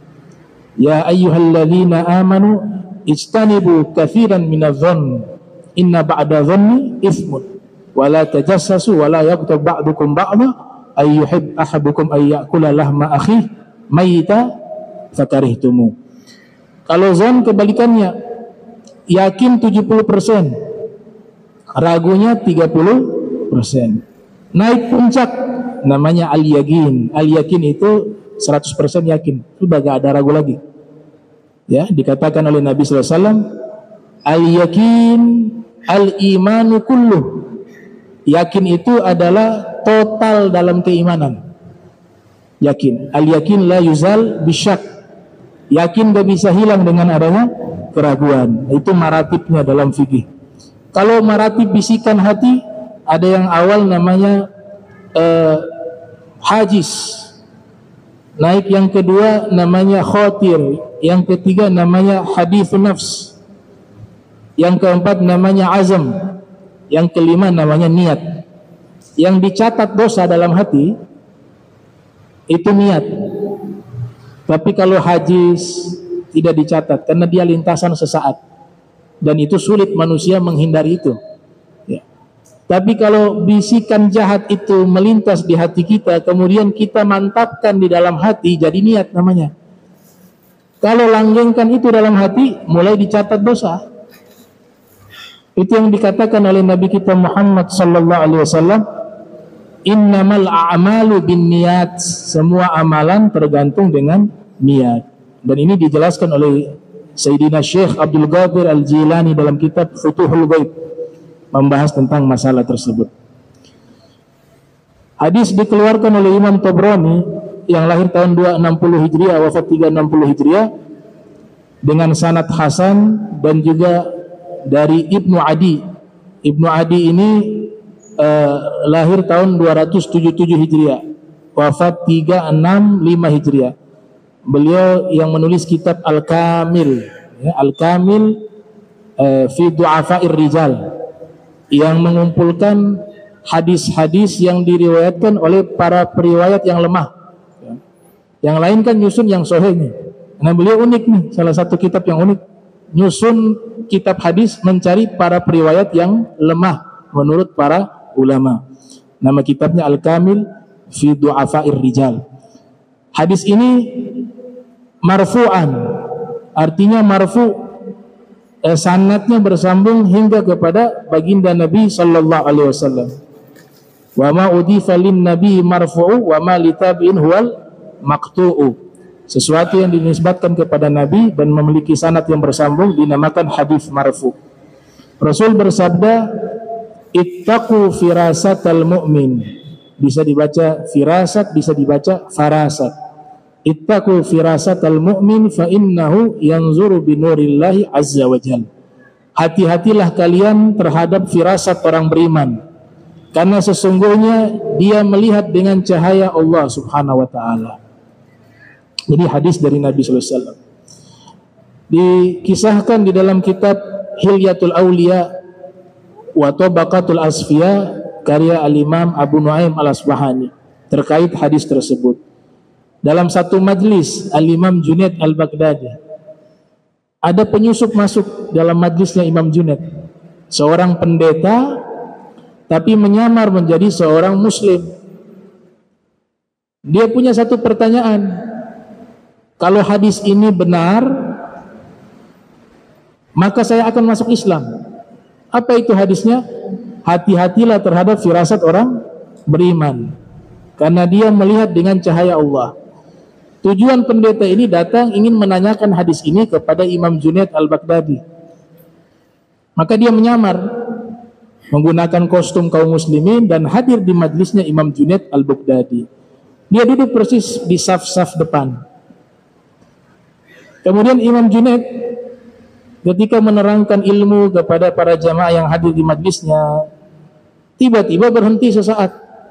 S4: Ya ayyuhalladzina amanu ijtanibu katsiran minadh-dhonn inna ba'da dhanni itsmun wa la tajassasu wa la yaghtab ba'dukum ba'dha ayyuhib ahadukum ayyakula lahma akhi mayita fakarihtumu. Kalau zon kebalikannya, yakin tujuh puluh persen, ragunya tiga puluh persen. Naik puncak namanya al-yakin. Al-yakin itu seratus persen yakin, sudah gak ada ragu lagi. Ya, dikatakan oleh Nabi sallallahu alaihi wasallam, al-yakin al-imanu kulluh. Yakin itu adalah total dalam keimanan. Yakin, al-yakin la yuzal bisyak. Yakin gak bisa hilang dengan adanya keraguan. Itu maratibnya dalam fikih. Kalau maratib bisikan hati, ada yang awal namanya uh, hajis. Naik yang kedua namanya khotir. Yang ketiga namanya hadithun nafs. Yang keempat namanya azam. Yang kelima namanya niat. Yang dicatat dosa dalam hati itu niat. Tapi kalau hajis tidak dicatat karena dia lintasan sesaat, dan itu sulit manusia menghindari itu. Ya. Tapi kalau bisikan jahat itu melintas di hati kita, kemudian kita mantapkan di dalam hati, jadi niat namanya. Kalau langgengkan itu dalam hati, mulai dicatat dosa. Itu yang dikatakan oleh Nabi kita Muhammad sallallahu alaihi wasallam, innamal a'malu binniyat. Semua amalan tergantung dengan niat. Dan ini dijelaskan oleh Sayyidina Syekh Abdul Qadir Al-Jilani dalam kitab Futuhul Ghaib, membahas tentang masalah tersebut. Hadis dikeluarkan oleh Imam Tabrani yang lahir tahun dua ratus enam puluh Hijriah, wafat tiga ratus enam puluh Hijriah, dengan sanad hasan, dan juga dari Ibnu Adi. Ibnu Adi ini uh, lahir tahun dua ratus tujuh puluh tujuh Hijriah, wafat tiga ratus enam puluh lima Hijriah. Beliau yang menulis kitab Al-Kamil, ya, Al-Kamil uh, fi Du'afa'ir Rijal, yang mengumpulkan hadis-hadis yang diriwayatkan oleh para periwayat yang lemah. Ya. Yang lain kan nyusun yang sahihnya. Nah, beliau unik nih, salah satu kitab yang unik, nyusun kitab hadis mencari para periwayat yang lemah menurut para ulama. Nama kitabnya Al-Kamil fi Du'afa'ir Rijal. Hadis ini marfu'an, artinya marfu', eh, sanadnya bersambung hingga kepada baginda Nabi sallallahu alaihi wasallam. Wa ma udifa lin nabi marfu'u wa ma litabi'in huwal maqtu'u. Sesuatu yang dinisbatkan kepada Nabi dan memiliki sanad yang bersambung dinamakan hadis marfu'. Rasul bersabda, ittaqu firasatal mu'min. Bisa dibaca firasat, bisa dibaca farasat. Ittaqu firasatal mu'min fa innahu yanzuru binurillahi azza wa jalla. Hati-hatilah kalian terhadap firasat orang beriman, karena sesungguhnya dia melihat dengan cahaya Allah subhanahu wa ta'ala. Jadi hadis dari Nabi sallallahu alaihi wasallam. Dikisahkan di dalam kitab Hilyatul Auliya wa Tabaqatul Asfiya karya Al-Imam Abu Nuaim Al-Asbahani terkait hadis tersebut. Dalam satu majlis Al-Imam Junaid Al-Baghdadi, ada penyusup masuk dalam majlisnya Imam Junaid, seorang pendeta tapi menyamar menjadi seorang muslim. Dia punya satu pertanyaan, kalau hadis ini benar, maka saya akan masuk Islam. Apa itu hadisnya? Hati-hatilah terhadap firasat orang beriman, karena dia melihat dengan cahaya Allah. Tujuan pendeta ini datang ingin menanyakan hadis ini kepada Imam Junaid Al-Baghdadi. Maka dia menyamar menggunakan kostum kaum muslimin dan hadir di majlisnya Imam Junaid Al-Baghdadi. Dia duduk persis di saf-saf depan. Kemudian Imam Junaid ketika menerangkan ilmu kepada para jamaah yang hadir di majlisnya, tiba-tiba berhenti sesaat.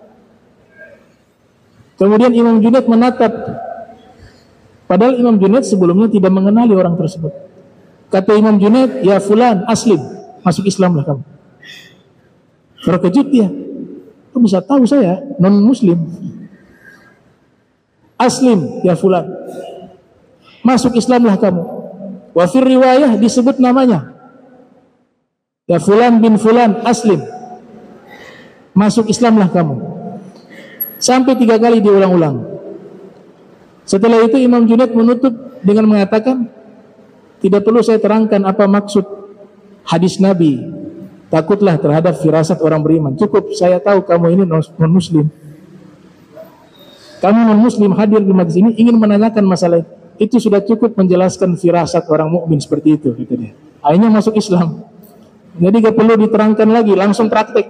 S4: Kemudian Imam Junaid menatap, padahal Imam Junaid sebelumnya tidak mengenali orang tersebut. Kata Imam Junaid, "Ya fulan, aslim, masuk Islamlah kamu." Terkejut dia, kok bisa tahu saya non muslim? "Aslim ya fulan, masuk Islamlah kamu." Wa fir riwayah disebut namanya, "Ya fulan bin fulan, aslim, masuk Islamlah kamu." Sampai tiga kali diulang-ulang. Setelah itu Imam Junaid menutup dengan mengatakan, "Tidak perlu saya terangkan apa maksud hadis Nabi, takutlah terhadap firasat orang beriman. Cukup saya tahu kamu ini non-muslim. Kamu non-muslim hadir di majlis ini ingin menanyakan masalah itu. Itu sudah cukup menjelaskan firasat orang mukmin seperti itu," kata dia. Akhirnya masuk Islam. Jadi gak perlu diterangkan lagi, langsung praktek.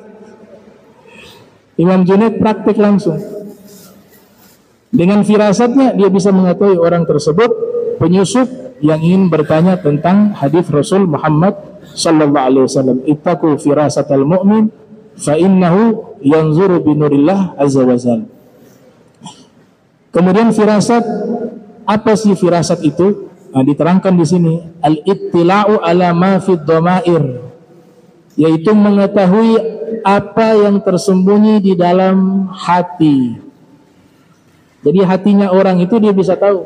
S4: Imam Junaid praktek langsung. Dengan firasatnya dia bisa mengetahui orang tersebut penyusup yang ingin bertanya tentang hadis Rasul Muhammad sallallahu alaihi wasallam. Ittaqu firasatal mu'min fa innahu yanzuru bi nurillah azza wajalla. Kemudian firasat, apa sih firasat itu? Nah, diterangkan di sini, al-ittila'u ala ma fid dhamair, yaitu mengetahui apa yang tersembunyi di dalam hati. Jadi hatinya orang itu dia bisa tahu.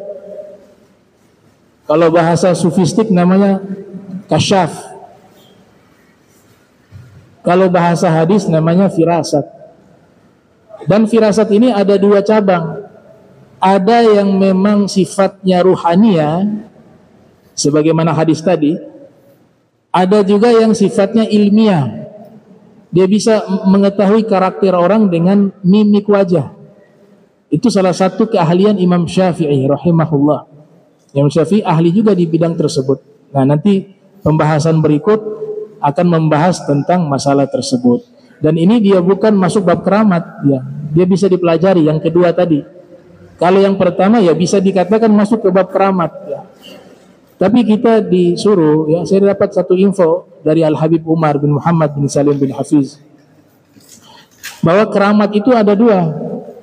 S4: Kalau bahasa sufistik namanya kasyaf. Kalau bahasa hadis namanya firasat. Dan firasat ini ada dua cabang. Ada yang memang sifatnya ruhania, sebagaimana hadis tadi. Ada juga yang sifatnya ilmiah. Dia bisa mengetahui karakter orang dengan mimik wajah. Itu salah satu keahlian Imam Syafi'i rahimahullah. Imam Syafi'i ahli juga di bidang tersebut. Nah, nanti pembahasan berikut akan membahas tentang masalah tersebut. Dan ini dia bukan masuk bab keramat, ya. Dia bisa dipelajari yang kedua tadi. Kalau yang pertama ya bisa dikatakan masuk ke bab keramat, ya. Tapi kita disuruh, ya, saya dapat satu info dari Al-Habib Umar bin Muhammad bin Salim bin Hafiz, bahwa keramat itu ada dua.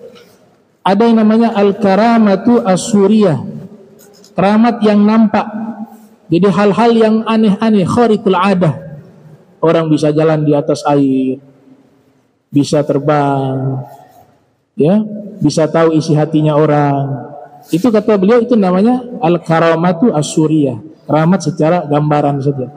S4: Ada yang namanya Al-Karamatu As-Suriyah, keramat yang nampak. Jadi hal-hal yang aneh-aneh, khariqul adah. Orang bisa jalan di atas air, bisa terbang, ya, bisa tahu isi hatinya orang. Itu kata beliau itu namanya al-karamatu as-suriyah, keramat secara gambaran saja.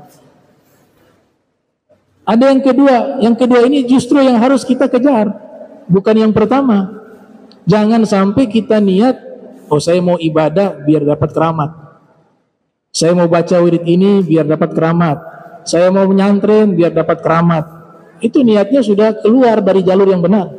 S4: Ada yang kedua, yang kedua ini justru yang harus kita kejar, bukan yang pertama. Jangan sampai kita niat, oh saya mau ibadah biar dapat keramat, saya mau baca wirid ini biar dapat keramat, saya mau menyantren biar dapat keramat. Itu niatnya sudah keluar dari jalur yang benar.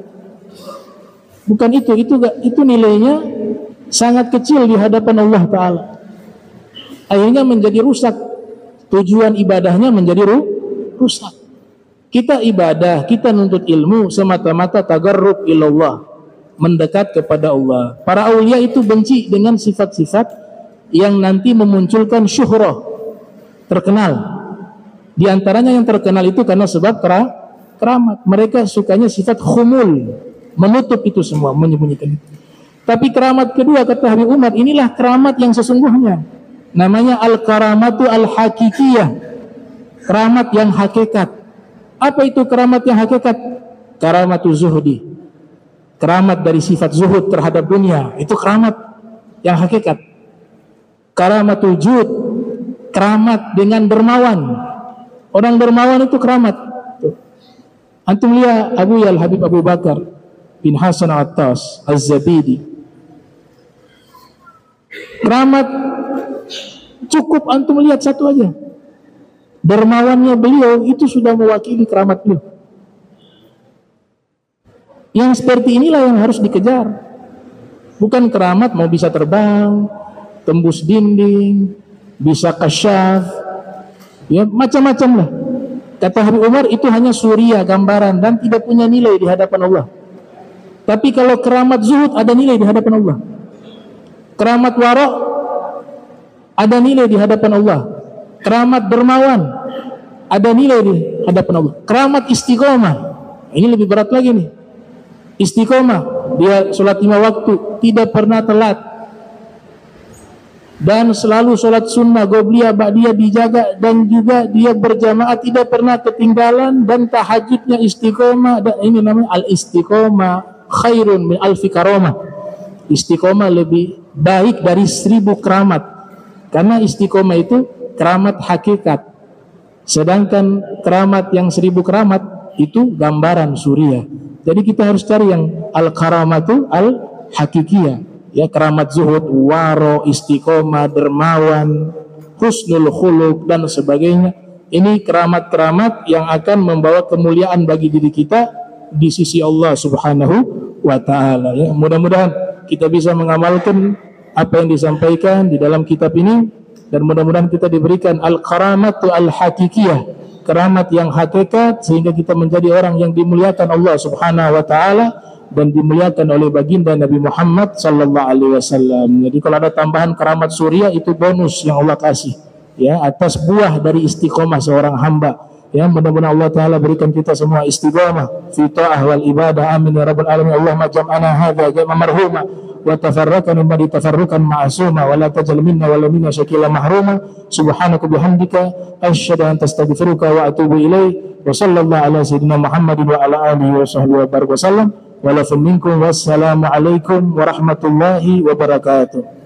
S4: Bukan itu, itu itu nilainya sangat kecil di hadapan Allah Ta'ala. Akhirnya menjadi rusak. Tujuan ibadahnya menjadi ru rusak. Kita ibadah, kita nuntut ilmu semata-mata tagarrub ilallah, mendekat kepada Allah. Para aulia itu benci dengan sifat-sifat yang nanti memunculkan syuhrah, terkenal. Di antaranya yang terkenal itu karena sebab kera keramat. Mereka sukanya sifat khumul, menutup itu semua, menyembunyikan itu. Tapi keramat kedua kata Habib Umar, inilah keramat yang sesungguhnya. Namanya al-karamatu al-hakikiyah, keramat yang hakikat. Apa itu keramat yang hakikat? Karamatu zuhdi, keramat dari sifat zuhud terhadap dunia. Itu keramat yang hakikat. Karamatul jud, keramat dengan dermawan. Orang dermawan itu keramat. Antum lihat Abu Yal Habib Abu Bakar bin Hasan Al-Attas Az-Zabidi. Keramat cukup antum lihat satu aja. Dermawannya beliau itu sudah mewakili keramat beliau. Yang seperti inilah yang harus dikejar. Bukan keramat mau bisa terbang, tembus dinding, bisa kasyaf, ya macam-macam lah. Kata Habib Umar, itu hanya suria, gambaran, dan tidak punya nilai di hadapan Allah. Tapi kalau keramat zuhud ada nilai di hadapan Allah. Keramat wara ada nilai di hadapan Allah. Keramat dermawan ada nilai di hadapan Allah. Keramat istiqomah, ini lebih berat lagi nih. Istiqomah, dia sholat lima waktu, tidak pernah telat, dan selalu sholat sunnah, qobliyah, ba'diyah dijaga, dan juga dia berjamaah tidak pernah ketinggalan, dan tahajudnya istiqomah. Dan ini namanya al-istiqomah khairun min alfi karamah. Istiqomah lebih baik dari seribu keramat, karena istiqomah itu keramat hakikat, sedangkan keramat yang seribu keramat itu gambaran suria. Jadi kita harus cari yang al-karamatu al-hakikiyah, ya, keramat zuhud, waro, istiqomah, dermawan, husnul khuluq, dan sebagainya. Ini keramat-keramat yang akan membawa kemuliaan bagi diri kita di sisi Allah Subhanahu wa ta'ala, ya. Mudah-mudahan kita bisa mengamalkan apa yang disampaikan di dalam kitab ini, dan mudah-mudahan kita diberikan al-karamatu al-hakikiyah, keramat yang hakikat, sehingga kita menjadi orang yang dimuliakan Allah Subhanahu wa ta'ala dan dimuliakan oleh baginda Nabi Muhammad sallallahu alaihi wasallam. Jadi kalau ada tambahan keramat surya, itu bonus yang Allah kasih, ya, atas buah dari istiqomah seorang hamba. Ya, mudah-mudahan Allah Ta'ala berikan kita semua istiqomah fi ta'ah wal ibadah. Amin ya rabbal alamin. Allahumma jam'ana hadza jam'a marhuma wa tafarraqana min tafarruqan ma'suma wa la tajal minna wa la minna shakila mahruma. Subhanaka bihamdika asyhadu an tastaghfiruka wa atubu ilaik. Wa sallallahu ala sayyidina Muhammadin wa ala alihi wa sahbihi wa baraka wasallam. Wa la minkum wassalamu alaikum warahmatullahi wabarakatuh.